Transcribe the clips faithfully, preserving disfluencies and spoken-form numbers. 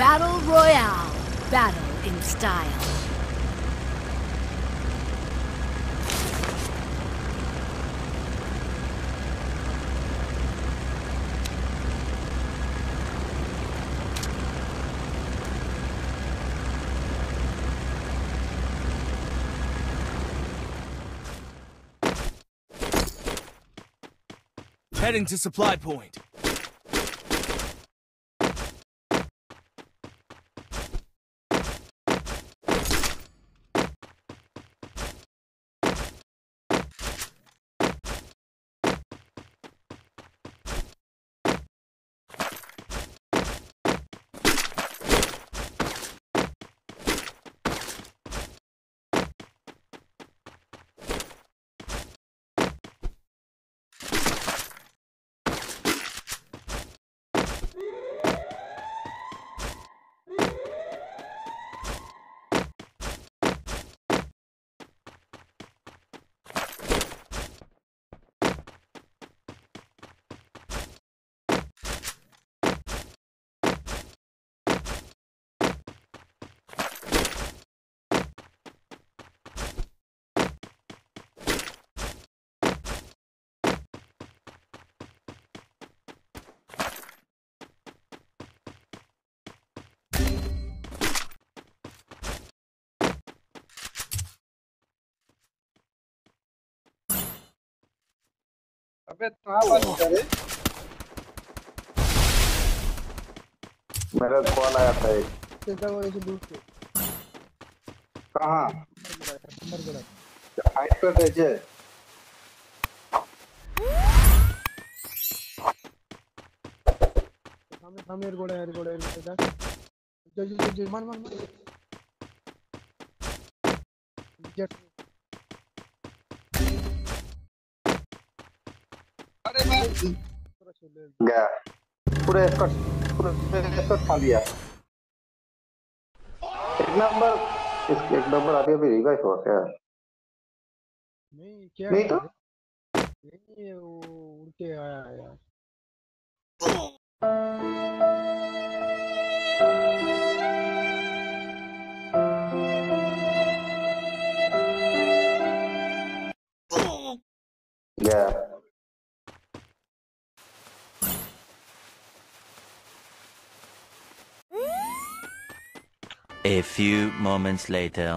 Battle Royale. Battle in style. Heading to supply point. अबे कहाँ बंद करे? मेरा कॉल आया था एक। सीधा वो ऐसे दूर से। कहाँ? मर गया। हाइट पर भेजे। सामने सामने एक गोड़ा है, एक गोड़ा है, एक गोड़ा है। जल्दी जल्दी जल्दी मार मार मार। जेट। अरे भाई। गया। पूरे इसको पूरे इसको खा लिया। एक नंबर इस एक नंबर अभी अभी रिवाइव हुआ क्या? नहीं क्या? नहीं तो? नहीं वो उड़ के आया यार। गया। A few moments later.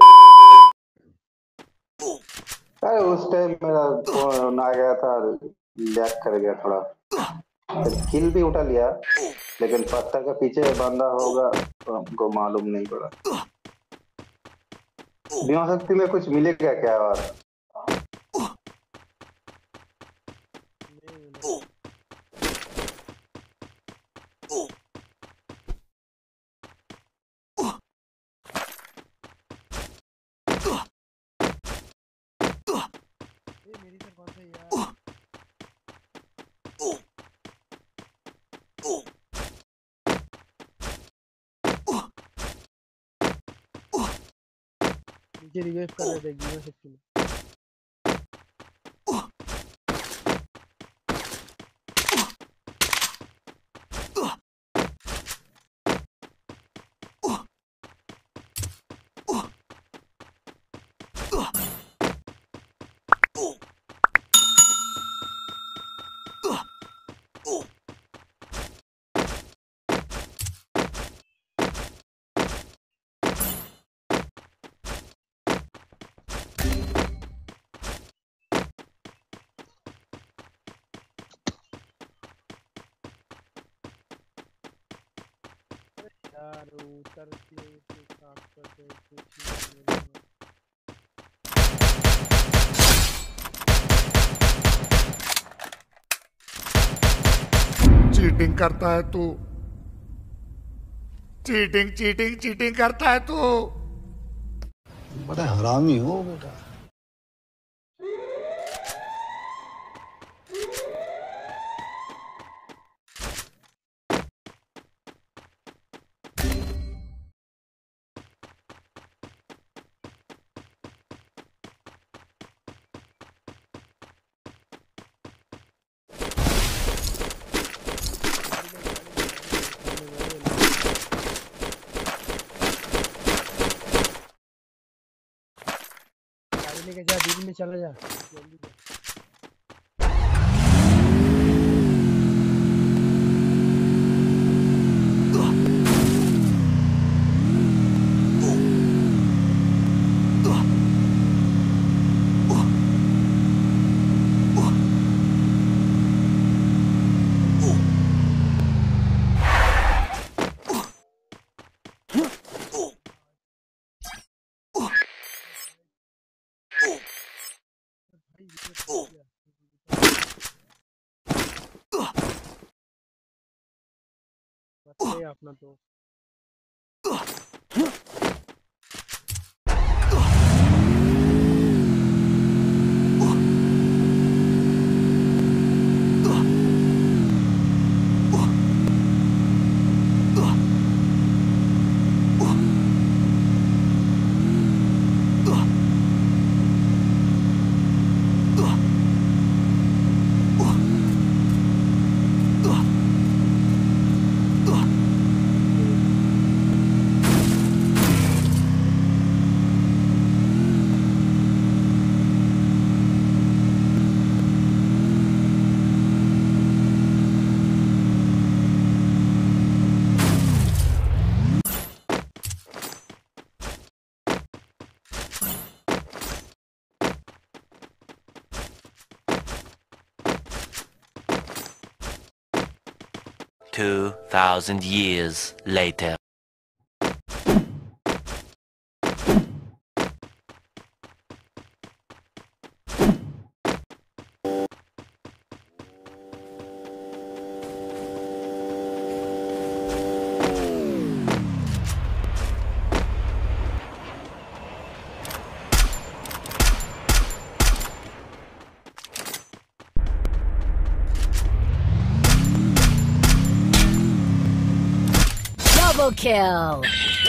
अरे उस टाइम मेरा फोन आ गया था, लैग कर गया थोड़ा। किल भी उठा लिया, लेकिन पत्थर के पीछे बंदा होगा तो हमको मालूम नहीं पड़ा। बिना शक्ति में कुछ मिलेगा क्या? और मेरी सर कौन सा यार? नीचे रिवाइव कर रहे थे गिनो शक्ति में। यार उतर के उसे साफ करते कुछ नहीं। चीटिंग करता है तू, चीटिंग चीटिंग चीटिंग करता है तू। बड़ा हरामी हो बेटा। करने के जा, दिन में चला जा जल्दी जा। बताइए अपना दोस्त। Two thousand years later. Double kill!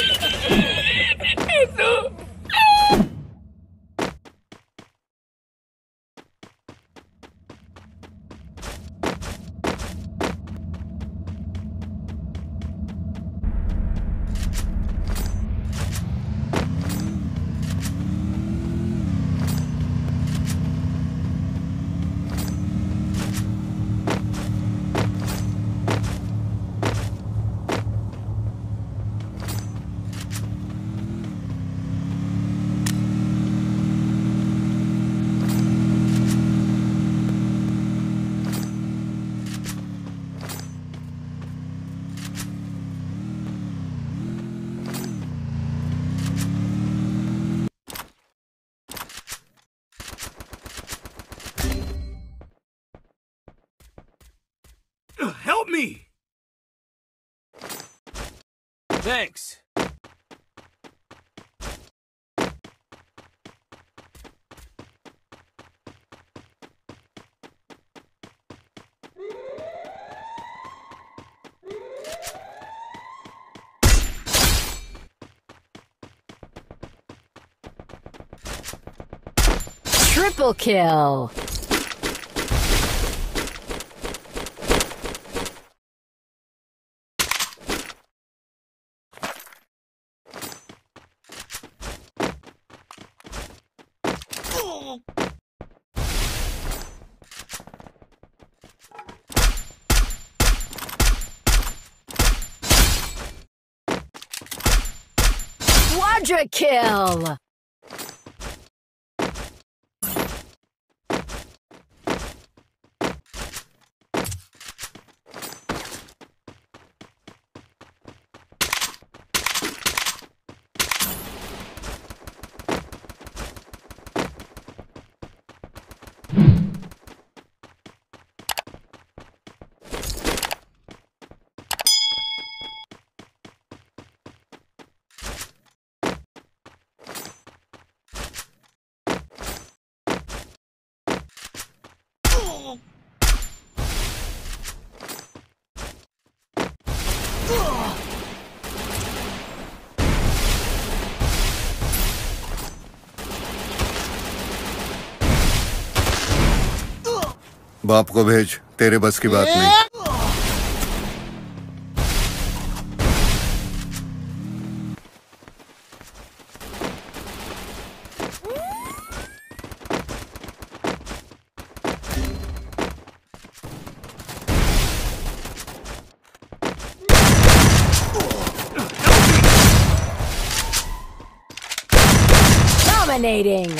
Help me! Thanks. Triple kill! Quadra kill! बाप को भेज, तेरे बस की बात नहीं। Dominating.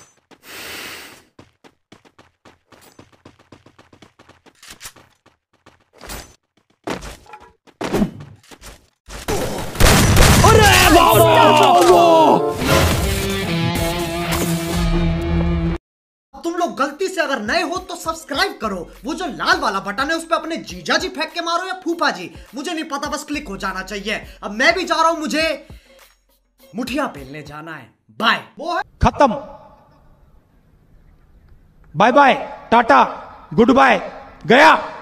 तुम लोग गलती से अगर नए हो तो सब्सक्राइब करो, वो जो लाल वाला बटन है उस पे अपने जीजा जी फेंक के मारो या फूफा जी, मुझे नहीं पता, बस क्लिक हो जाना चाहिए। अब मैं भी जा रहा हूं, मुझे मुठिया पेलने जाना है। बाय। वो है खत्म। Bye bye, tata, goodbye, गया।